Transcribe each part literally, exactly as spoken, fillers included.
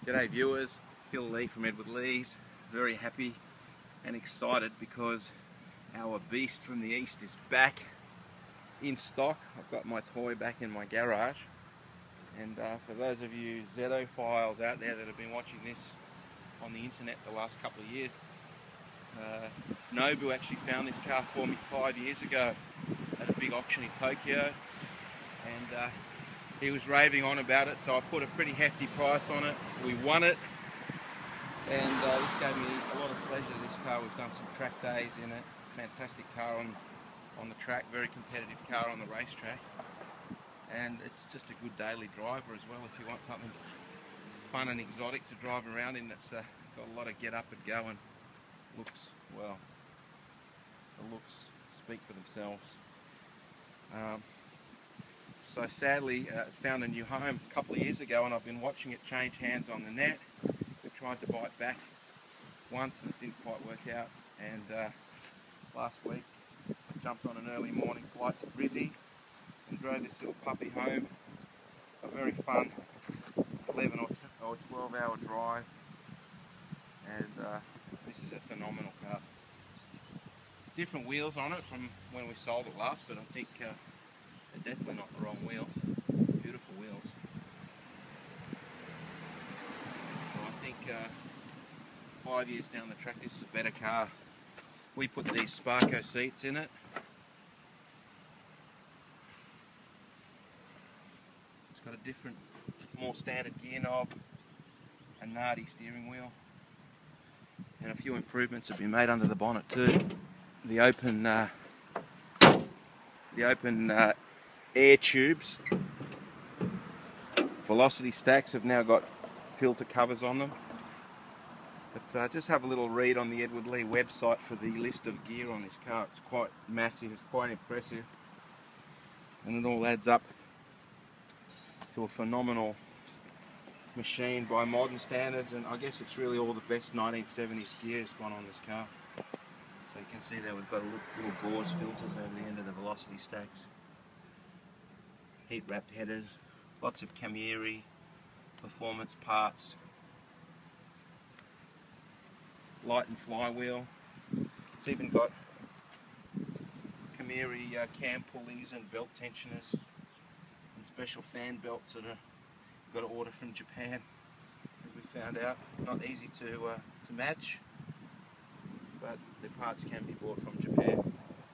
G'day viewers, Phil Lee from Edward Lees. Very happy and excited because our beast from the east is back in stock. I've got my toy back in my garage, and uh, for those of you Zedophiles out there that have been watching this on the internet the last couple of years, uh, Nobu actually found this car for me five years ago at a big auction in Tokyo, and uh, he was raving on about it, so I put a pretty hefty price on it. We won it, and uh, this gave me a lot of pleasure. This car, we've done some track days in it. Fantastic car on, on the track, very competitive car on the racetrack, and it's just a good daily driver as well if you want something fun and exotic to drive around in that's uh, got a lot of get up and go, and looks, well, the looks speak for themselves. Um, So sadly, uh, found a new home a couple of years ago, and I've been watching it change hands on the net. We tried to buy it back once and it didn't quite work out, and uh, last week I jumped on an early morning flight to Brizzy and drove this little puppy home. A very fun eleven or twelve hour drive, and uh, this is a phenomenal car. Different wheels on it from when we sold it last, but I think uh, they're definitely not the wrong wheel. Beautiful wheels. So I think uh, five years down the track, this is a better car. We put these Sparco seats in it. It's got a different, more standard gear knob, a Nardi steering wheel, and a few improvements have been made under the bonnet too. The open, uh, the open. Uh, air tubes, velocity stacks have now got filter covers on them. But uh, just have a little read on the Edward Lee website for the list of gear on this car. It's quite massive, it's quite impressive, and it all adds up to a phenomenal machine by modern standards, and I guess it's really all the best nineteen seventies gear has gone on this car. So you can see there we've got little gauze filters over the end of the velocity stacks. Heat wrapped headers, lots of Cameri performance parts, light and flywheel. It's even got Cameri uh, cam pulleys and belt tensioners and special fan belts that are got to order from Japan, as we found out. Not easy to uh, to match, but the parts can be bought from Japan.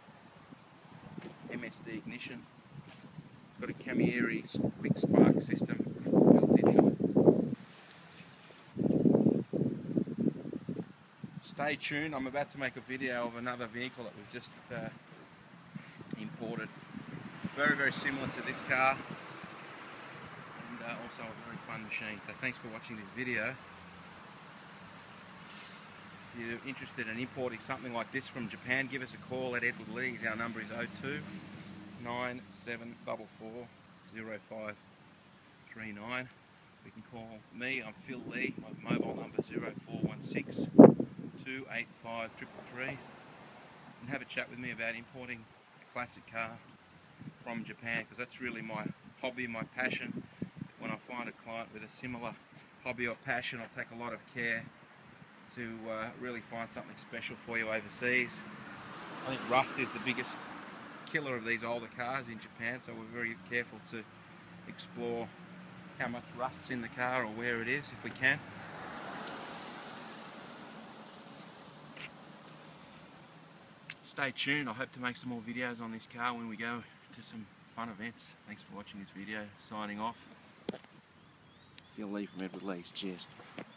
M S D ignition. It's got a Cameri quick spark system built into it. Stay tuned, I'm about to make a video of another vehicle that we've just uh, imported. Very, very similar to this car, and uh, also a very fun machine. So thanks for watching this video. If you're interested in importing something like this from Japan, give us a call at Edward Lees. Our number is oh two nine seven four four zero five three nine. You can call me, I'm Phil Lee. My mobile number is zero four one six two eight five three three three, and have a chat with me about importing a classic car from Japan, because that's really my hobby, my passion. When I find a client with a similar hobby or passion, I'll take a lot of care to uh, really find something special for you overseas. I think rust is the biggest killer of these older cars in Japan, so we're very careful to explore how much rust's in the car or where it is if we can. Stay tuned, I hope to make some more videos on this car when we go to some fun events. Thanks for watching this video. Signing off. Phil Lee from Edward Lees. Cheers.